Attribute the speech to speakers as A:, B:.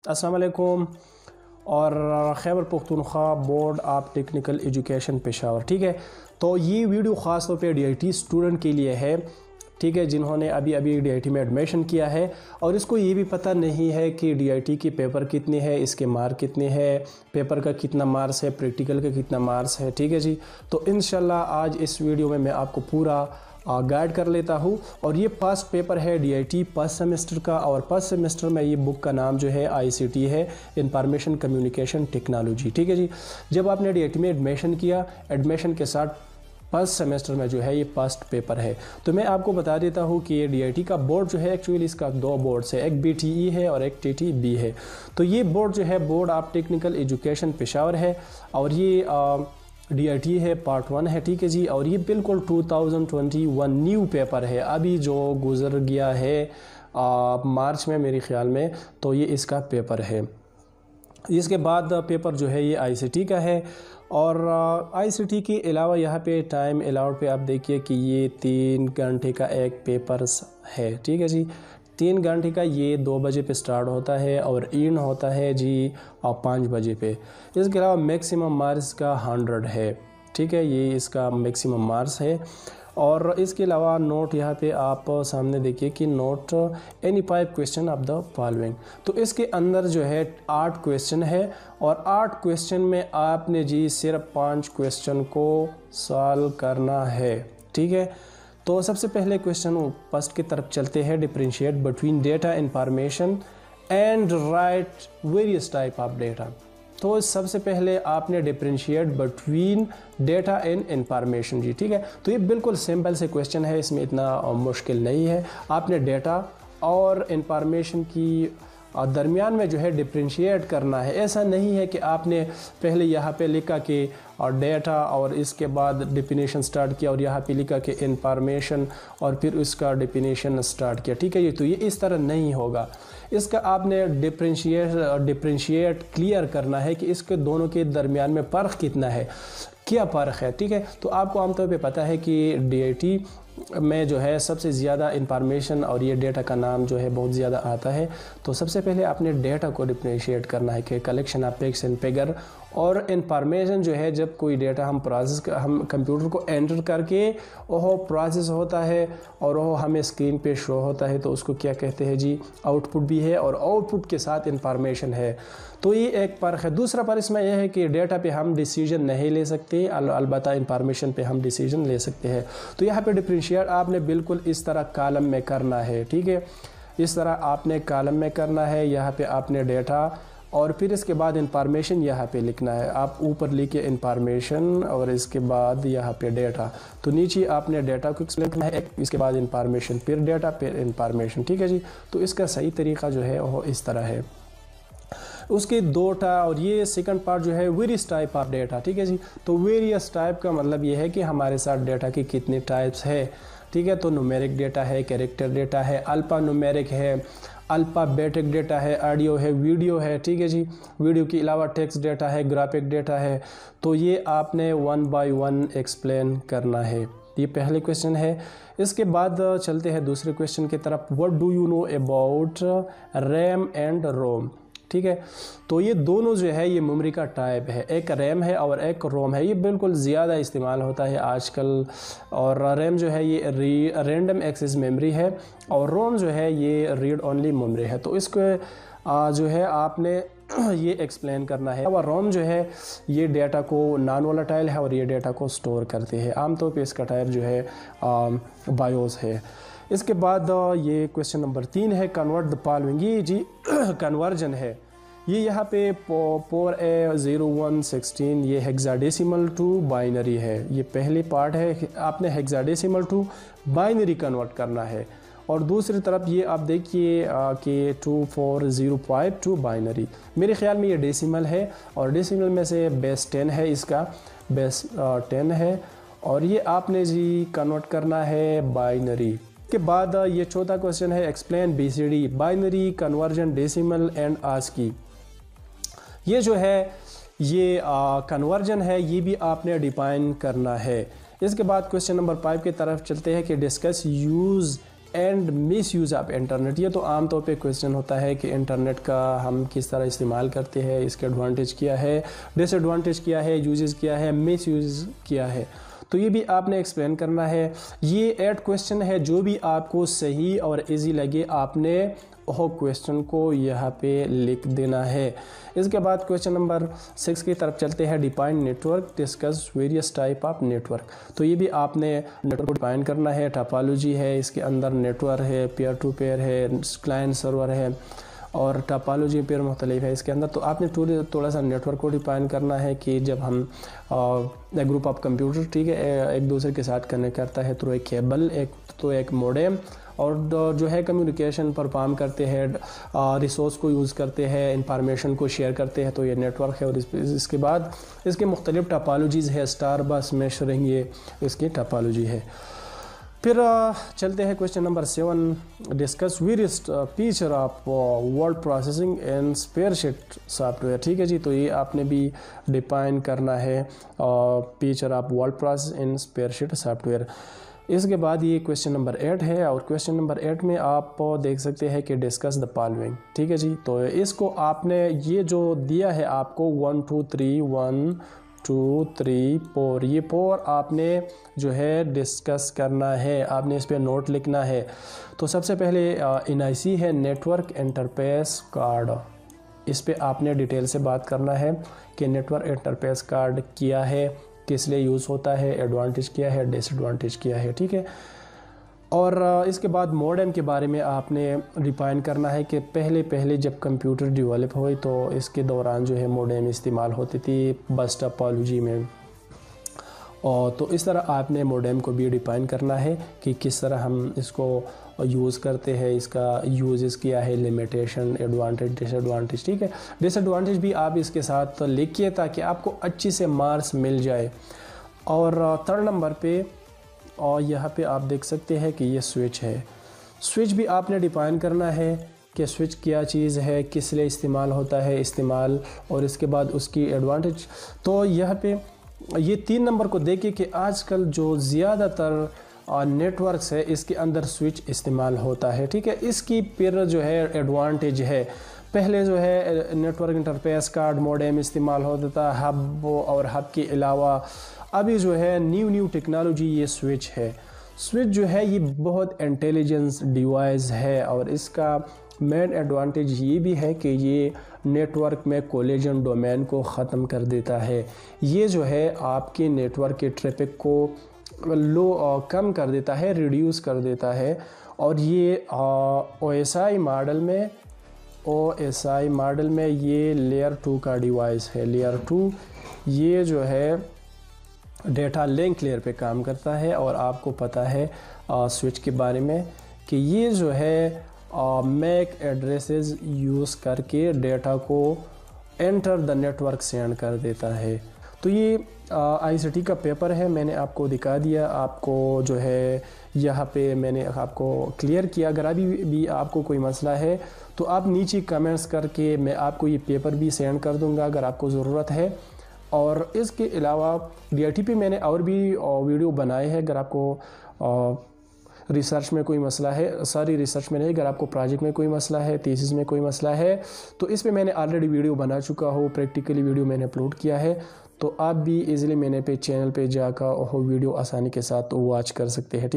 A: अस्सलाम वालेकुम और Khyber Pakhtunkhwa board of technical education Peshawar. ठीक है, तो ये वीडियो ख़ास तौर पे DIT स्टूडेंट के लिए है, ठीक है, जिन्होंने अभी DIT में एडमिशन किया है और इसको ये भी पता नहीं है कि DIT की पेपर कितनी है, इसके मार्क कितने हैं, पेपर का कितना मार्क्स है, प्रैक्टिकल का कितना मार्क्स है। ठीक है जी, तो इंशाल्लाह आज इस वीडियो में मैं आपको पूरा गाइड कर लेता हूँ। और ये फर्स्ट पेपर है DIT फर्स्ट सेमेस्टर का, और फर्स्ट सेमेस्टर में ये बुक का नाम जो है ICT है, इंफॉर्मेशन कम्युनिकेशन टेक्नोलॉजी। ठीक है जी, जब आपने DIT में एडमिशन किया, एडमिशन के साथ फर्स्ट सेमेस्टर में जो है ये फर्स्ट पेपर है। तो मैं आपको बता देता हूँ कि ये DIT का बोर्ड जो है एक्चुअली इसका दो बोर्ड्स है, एक BTE है और एक TTB है। तो ये बोर्ड जो है board of technical education Peshawar है और ये DIT है पार्ट 1 है। ठीक है जी, और ये बिल्कुल 2021 न्यू पेपर है, अभी जो गुजर गया है मार्च में मेरे ख्याल में, तो ये इसका पेपर है। इसके बाद पेपर जो है ये ICT का है और ICT के अलावा यहाँ पे टाइम अलाउड पे आप देखिए कि ये 3 घंटे का एक पेपर है। ठीक है जी, 3 घंटे का, ये 2 बजे पे स्टार्ट होता है और इन होता है जी 5 बजे पे। इसके अलावा मैक्सिमम मार्क्स का 100 है। ठीक है, ये इसका मैक्सिमम मार्क्स है। और इसके अलावा नोट यहाँ पे आप सामने देखिए कि note any 5 question of the following. तो इसके अंदर जो है 8 क्वेश्चन है और 8 क्वेश्चन में आपने जी सिर्फ 5 क्वेश्चन को सॉल्व करना है। ठीक है, तो सबसे पहले क्वेश्चन फर्स्ट की तरफ चलते हैं। Differentiate between data information and write various type of data. तो सबसे पहले आपने differentiate between data and information जी। ठीक है, तो ये बिल्कुल सिंपल से क्वेश्चन है, इसमें इतना मुश्किल नहीं है। आपने डेटा और इंफॉर्मेशन की दरमियान में जो है डिफरेंशिएट करना है। ऐसा नहीं है कि आपने पहले यहाँ पे लिखा कि डेटा और इसके बाद डिफिनेशन स्टार्ट किया और यहाँ पे लिखा कि इंफॉर्मेशन और फिर उसका डिफिनेशन स्टार्ट किया। ठीक है जी, तो ये इस तरह नहीं होगा। इसका आपने डिफरेंशिएट क्लियर करना है कि इसके दोनों के दरमियान में फ़र्क कितना है, क्या फ़र्क है। ठीक है, तो आपको आमतौर पे पता है कि DIT में जो है सबसे ज़्यादा इंफॉर्मेशन और ये डेटा का नाम जो है बहुत ज़्यादा आता है। तो सबसे पहले आपने डेटा को डिफरेंशिएट करना है कि collection of facts and figure, और इंफॉर्मेशन जो है जब कोई डेटा हम कंप्यूटर को एंटर करके वो प्रोसेस होता है और वो हमें स्क्रीन पे शो होता है, तो उसको क्या कहते हैं जी, आउटपुट भी है और आउटपुट के साथ इंफॉर्मेशन है। तो ये एक फ़र्क है। दूसरा फ़र्क इसमें यह है कि डेटा पे हम डिसीजन नहीं ले सकते, अलबत्ता इंफॉर्मेशन पे हम डिसीजन ले सकते हैं। तो यहाँ पे डिफरेंशिएट आपने बिल्कुल इस तरह कॉलम में करना है। ठीक है, इस तरह आपने कॉलम में करना है। यहाँ पे आपने डेटा और फिर इसके बाद इंफॉर्मेशन यहाँ पे लिखना है। आप ऊपर लिखे इंफॉर्मेशन और इसके बाद यहाँ पे डेटा, तो नीचे आपने डेटा को एक्सप्लेन करना है, इसके बाद इंफॉर्मेशन, फिर डेटा, फिर इंफॉर्मेशन। ठीक है जी, तो इसका सही तरीका जो है वो इस तरह है। उसके 2 और ये सेकंड पार्ट जो है वेरियस टाइप ऑफ डेटा। ठीक है जी, तो वेरियस टाइप का मतलब ये है कि हमारे साथ डेटा के कितने टाइप्स है। ठीक है, तो न्यूमेरिक डेटा है, कैरेक्टर डेटा है, अल्फा न्यूमेरिक है, अल्फ़ाबेटिक डेटा है, ऑडियो है, वीडियो है। ठीक है जी, वीडियो के अलावा टेक्स्ट डेटा है, ग्राफिक डेटा है। तो ये आपने 1 बाय 1 एक्सप्लेन करना है। ये पहले क्वेश्चन है। इसके बाद चलते हैं दूसरे क्वेश्चन की तरफ। What do you know about RAM and ROM. ठीक है, तो ये दोनों जो है ये मेमोरी का टाइप है, एक रैम है और एक रोम है। ये बिल्कुल ज़्यादा इस्तेमाल होता है आजकल। और रैम जो है ये रैंडम एक्सेस मेमोरी है और रोम जो है ये रीड ओनली मेमोरी है। तो इसको जो है आपने ये एक्सप्लेन करना है। और रोम जो है ये डेटा को नॉन वोलेटाइल है और ये डेटा को स्टोर करते हैं। आमतौर पे इसका टाइप जो है बायोस है। इसके बाद ये क्वेश्चन नंबर 3 है, कन्वर्ट द फॉलोइंग। ये जी कन्वर्जन है। ये यहाँ पे 4A0116 ये हेक्साडेसिमल टू बाइनरी है। ये पहली पार्ट है, आपने हेक्साडेसिमल टू बाइनरी कन्वर्ट करना है। और दूसरी तरफ ये आप देखिए कि 2405 टू बाइनरी। मेरे ख्याल में ये डेसिमल है और डेसिमल में से बेस 10 है, इसका बेस 10 है और ये आपने जी कन्वर्ट करना है बाइनरी। के बाद ये चौथा क्वेश्चन है, explain BCD binary conversion decimal and ASCII। ये जो है ये कन्वर्जन है, ये भी आपने डिफाइन करना है। इसके बाद क्वेश्चन नंबर 5 की तरफ चलते हैं कि discuss use and misuse of internet. یہ تو عام طور پہ کویشچن ہوتا ہے کہ انٹرنیٹ کا ہم کس طرح استعمال کرتے ہیں, اس کے ایڈوانٹیج کیا ہے, ڈس ایڈوانٹیج کیا ہے, یوزز کیا ہے, مس یوز کیا ہے. تو یہ بھی آپ نے ایکسپلین کرنا ہے. یہ 8 کویشچن ہے, جو بھی آپ کو صحیح اور ایزی لگے آپ نے وہ کویشچن کو یہاں پہ لکھ دینا ہے. اس کے بعد کویشچن نمبر 6 کی طرف چلتے ہیں. Define network, discuss various type of network. تو یہ بھی آپ نے نیٹورک کو ڈیفائن کرنا ہے. ٹاپالوجی ہے, اس کے اندر نیٹورک ہے, پیئر ٹو پیئر ہے, کلائنٹ سرور ہے, اور ٹاپالوجی پیئر مختلف ہے اس کے اندر. تو آپ نے تھوڑا سا نیٹورک کو ڈیفائن کرنا ہے کہ جب ہم گروپ آف کمپیوٹر, ٹھیک ہے, ایک دوسرے کے ساتھ کنیکٹ کرتا ہے تو ایک کیبل, ایک موڈیم, اور جو ہے کمیونیکیشن پرفارم کرتے ہیں, ریسورس کو یوز کرتے ہیں, انفارمیشن کو شیئر کرتے ہیں, تو یہ نیٹورک ہے. اور اس کے بعد اس کے مختلف ٹاپالوجیز ہے, اسٹار بس, میشرنگ, یہ اس کی ٹاپالوجی ہے. پھر چلتے ہیں question number 7. Discuss various feature of word processing and spread software. ٹھیک ہے جی, تو یہ آپ نے بھی ڈیفائن کرنا ہے feature of word process and spread software. اس کے بعد یہ کویشچن نمبر 8 ہے, اور کویشچن نمبر 8 میں آپ دیکھ سکتے ہیں کہ ڈسکس دا فالوئنگ. ٹھیک ہے جی, تو اس کو آپ نے یہ جو دیا ہے آپ کو 1 2 3 1 2 3 4, یہ 4 آپ نے جو ہے ڈسکس کرنا ہے, آپ نے اس پہ نوٹ لکھنا ہے. تو سب سے پہلے NIC ہے, نیٹورک انٹرفیس کارڈ. اس پہ آپ نے ڈیٹیل سے بات کرنا ہے کہ نیٹورک انٹرفیس کارڈ کیا ہے, کس لیے یوز ہوتا ہے, ایڈوانٹیج کیا ہے, ڈس ایڈوانٹیج کیا ہے. ٹھیک ہے, اور اس کے بعد موڈم کے بارے میں آپ نے ڈیفائن کرنا ہے کہ پہلے جب کمپیوٹر ڈیولپ ہوئی تو اس کے دوران جو ہے موڈم استعمال ہوتی تھی بس ٹاپالوجی میں. اور تو اس طرح آپ نے موڈم کو بھی ڈیفائن کرنا ہے کہ کس طرح ہم اس کو یوز کرتے ہیں, اس کا یوزز کیا ہے, لمیٹیشن, ایڈوانٹیج, ڈس ایڈوانٹیج. ٹھیک ہے, ڈس ایڈوانٹیج بھی آپ اس کے ساتھ لکھیے تاکہ آپ کو اچھی سے مارکس مل جائے. اور 3rd نمبر پہ اور یہاں پہ آپ دیکھ سکتے ہیں کہ یہ سوئچ ہے. سوئچ بھی آپ نے ڈیفائن کرنا ہے کہ سوئچ کیا چیز ہے, کس لیے استعمال ہوتا ہے, اور اس کے بعد اس کی ایڈوانٹیج. تو یہاں پہ یہ 3 نمبر کو دیکھیں کہ آج کل جو زیادہ تر نیٹ ورکس ہے اس کے اندر سوئچ استعمال ہوتا ہے. ٹھیک ہے, اس کی پھر جو ہے ایڈوانٹیج ہے. پہلے جو ہے network interface card, modem استعمال ہوتا تھا, ہب, اور ہب کے علاوہ ابھی جو ہے نیو ٹیکنالوجی یہ سوئچ ہے. سوئچ جو ہے یہ بہت انٹیلیجنس ڈیوائس ہے, اور اس کا مین ایڈوانٹیج یہ بھی ہے کہ یہ نیٹ ورک میں کولیجن ڈومین کو ختم کر دیتا ہے. یہ جو ہے آپ کے نیٹ ورک کے ٹریفک کو کم کر دیتا ہے, ریڈیوس کر دیتا ہے. اور یہ OSI ماڈل میں یہ لیئر 2 کا ڈیوائس ہے. لیئر 2 یہ جو ہے ڈیٹا لنک لیئر پہ کام کرتا ہے, اور آپ کو پتہ ہے سوئچ کے بارے میں کہ یہ جو ہے میک ایڈریسز یوز کر کے ڈیٹا کو into the network send کر دیتا ہے. تو یہ ICT کا پیپر ہے, میں نے آپ کو دکھا دیا. آپ کو جو ہے یہاں پہ میں نے آپ کو کلیئر کیا. اگر ابھی بھی آپ کو کوئی مسئلہ ہے تو آپ نیچے کمنٹس کر کے میں آپ کو یہ پیپر بھی سینڈ کر دوں گا اگر آپ کو ضرورت ہے. اور اس کے علاوہ DIT پہ میں نے اور بھی ویڈیو بنائے ہیں. اگر آپ کو ریسرچ میں کوئی مسئلہ ہے, ساری ریسرچ میں نہیں, اگر آپ کو پروجیکٹ میں کوئی مسئلہ ہے, تھیسس میں کوئی مسئلہ ہے, تو اس پہ میں نے آلریڈی ویڈیو بنا چکا ہوں, پریکٹیکلی ویڈیو میں نے اپلوڈ کیا ہے. تو آپ بھی ایزیلی میں نے چینل پہ جا کر وہ ویڈیو آسانی کے ساتھ واچ کر سکتے ہیں.